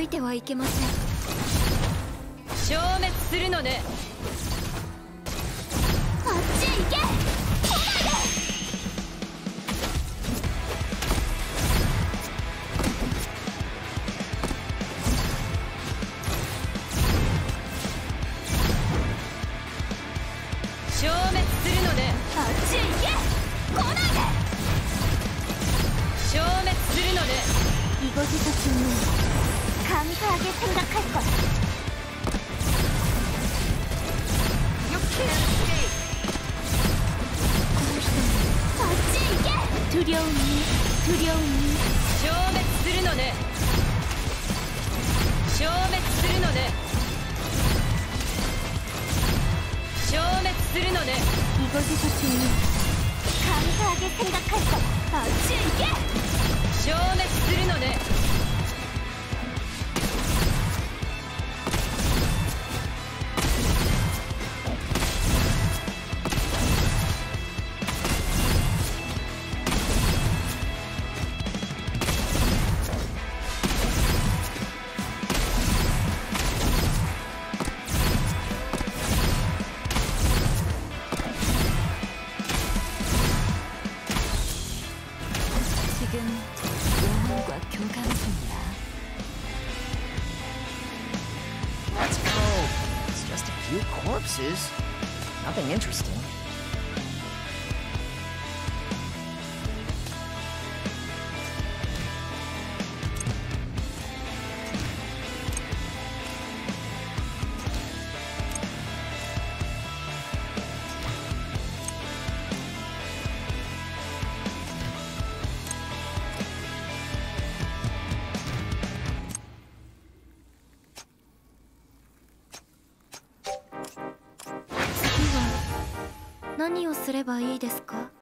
いてはいけません。 消滅するのね。 あっちへ行け。来ないで。 消滅するのね。 あっちへ行け。来ないで。 消滅するのね。 이곳에서 죽는 감사하게 생각할 거야. You can't escape. 어찌 두려움이 消滅するのね。消滅するのね。消滅するのね。 이곳에서 죽는 감사하게 생각할 거야. 어찌 이게 消滅するのね。 지금 영혼과 교감 중이야. Let's go. It's just a few corpses. Nothing interesting. 何をすればいいですか？